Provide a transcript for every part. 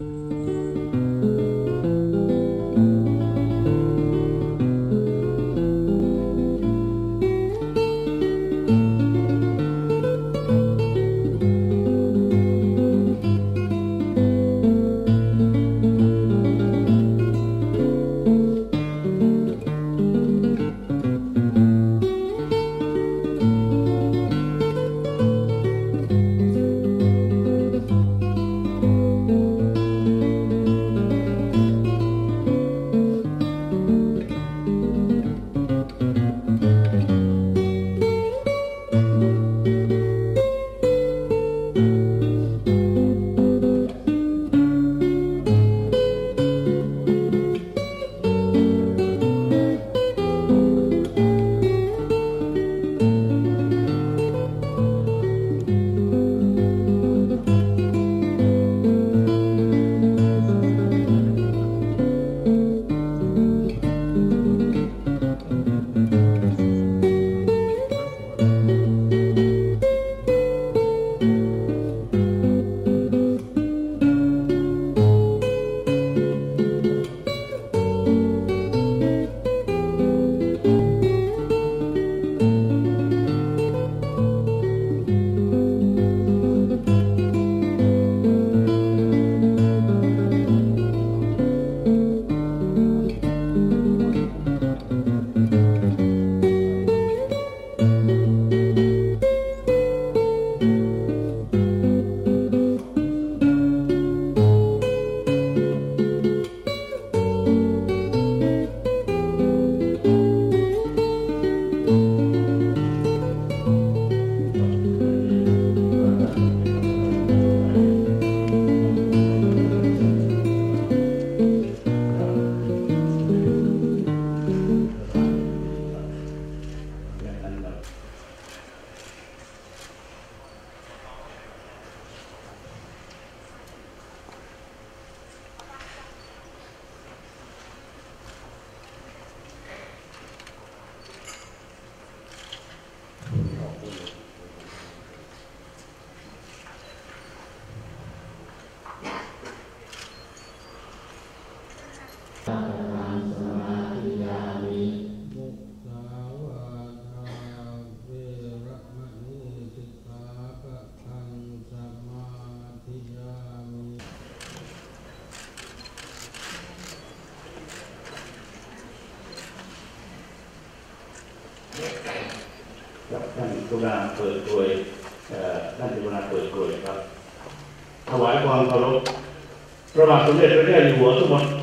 ท่านกรุณาเปิดโดยท่านกรุณาเปิดโดยครับถวายความเคารพพระบาทสมเด็จพระเจ้าอยู่หัวทุกคน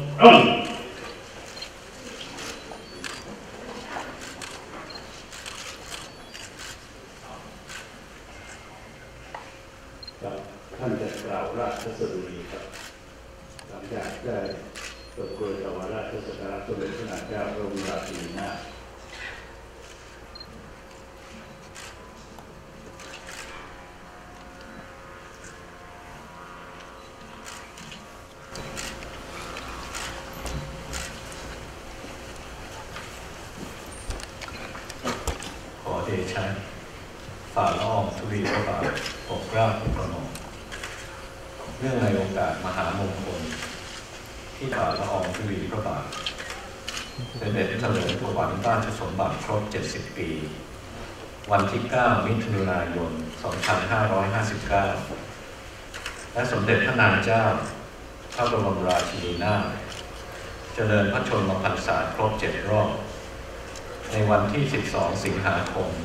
ท่านจะกล่าวราชสดุดีครับหลังจากได้เปิดโดยถวายราชสักการะสมเด็จพระนางเจ้าพระบรมราชินีนาถฝ่าละอองธุลีพระบาทปกเกล้าปกกระหม่อมเรื่องในโอกาสมหามงคลที่ฝ่าละอองธุลีพระบาทเป็นเด็จเฉลิมพระวรรณราชสมบัติครบ70 ปีวันที่ 9 มิถุนายน 2559 และสมเด็จพระนางเจ้าพระบรมราชินีนาถเจริญพระชนมพรรษาครบ7 รอบในวันที่ 12 สิงหาคม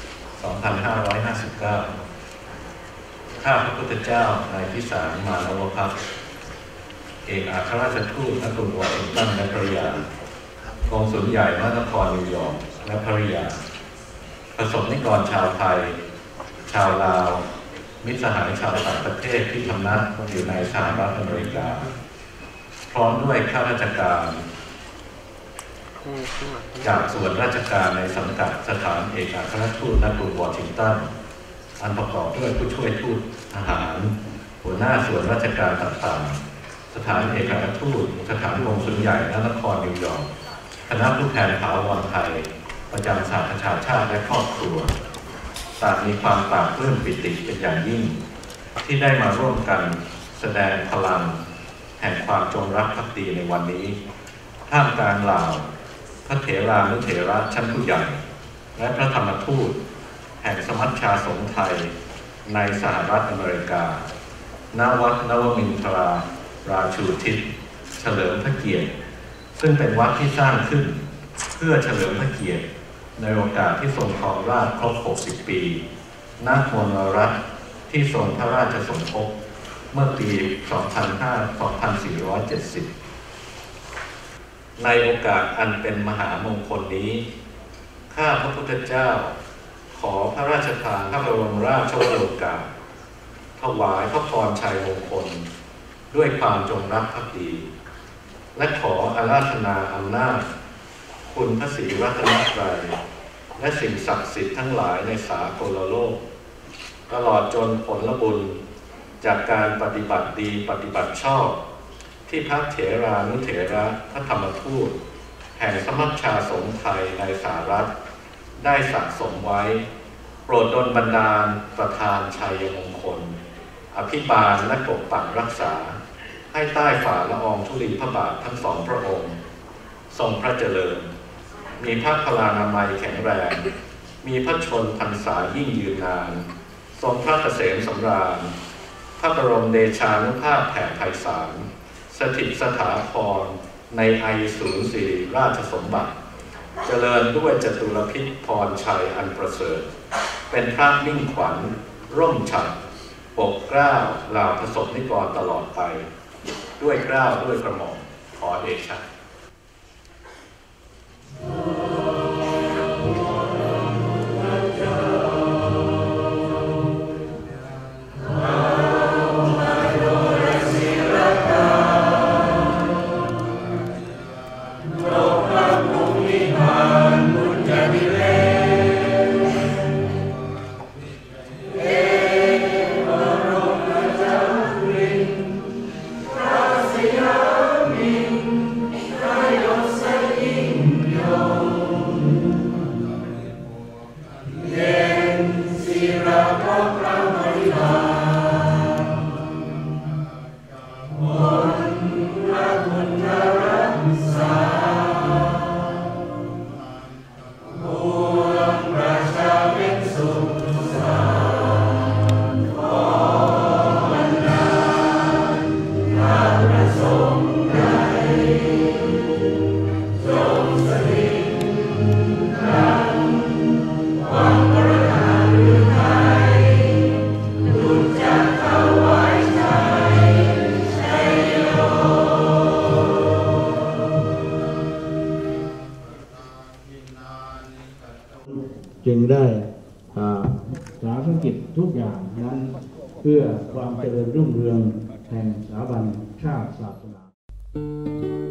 2559 ข้าพระพุทธเจ้านายพิสารมานวภักดิ์เอกอัครราชทูตณกรุงวอชิงตันและภริยากงสุลใหญ่ณนครนิวยอร์กและภริยาประสบนิกรชาวไทยชาวลาวมิตรสหายชาวต่างประเทศที่ทำนักอยู่ในสหรัฐอเมริกาพร้อมด้วยข้าราชการจากส่วนราชการในสังกัดสถานเอกอัครราชทูตณกรุงวอชิงตันอันประกอบด้วยผู้ช่วยทูตทหารหัวหน้าส่วนราชการต่างๆสถานเอกอัครราชทูตสถานกงสุลใหญ่ณนครนิวยอร์กคณะผู้แทนถาวรไทยประจำสหประชาชาติและครอบครัวต่างมีความปราบปลื้มปิติเป็นอย่างยิ่งที่ได้มาร่วมกันแสดงพลังแห่งความจงรักภักดีในวันนี้ท่ามกลางเหล่าพระเถรานุเถระชั้นผู้ใหญ่และพระธรรมทูตแห่งสมัชชาสงฆ์ไทยในสหรัฐอเมริกาณวัดนวมินทราราชูทิศเฉลิมพระเกียรติซึ่งเป็นวัดที่สร้างขึ้นเพื่อเฉลิมพระเกียรติในโอกาสที่ทรงครองราชย์ครบ 60 ปีณ มณรัฐที่ทรงพระราชสมภพเมื่อปี 2470 ในโอกาสอันเป็นมหามงคลนี้ข้าพระพุทธเจ้าขอพระราชทานพระบรมราชโองการถวายพระพรชัยมงคลด้วยความจงรักภักดีและขออาราธนาอำนาจคุณพระศรีรัตนตรัยและสิ่งศักดิ์สิทธิ์ทั้งหลายในสากลโลกตลอดจนผลบุญจากการปฏิบัติดีปฏิบัติชอบที่พระเถรานุเถระพระธรรมทูตแห่งสมัชชาสงฆ์ไทยในสหรัฐได้สะสมไว้โปรดดลบันดาลประทานชัยมงคลอภิบาลและปกปักรักษาให้ใต้ฝ่าละอองธุลีพระบาททั้งสองพระองค์ทรงพระเจริญมีพระพลานามัยแข็งแรงมีพระชนพรรษายิ่งยืนนานทรงพระเกษมสำราญพระบรมเดชานุภาพแผ่ไพศาลสถิตสถาพรในไอศูนย์สิริราชสมบัติเจริญด้วยจตุรพิษพรชัยอันประเสริฐเป็นพระมิ่งขวัญร่มฉัตรปกเกล้าเหล่าประสบนิกรตลอดไปด้วยเกล้าด้วยกระหม่อมขอเดชะจึงได้สาธารณกิจทุกอย่างนั้นเพื่อความเจริญรุ่งเรืองแห่งสถาบันชาติศาสนา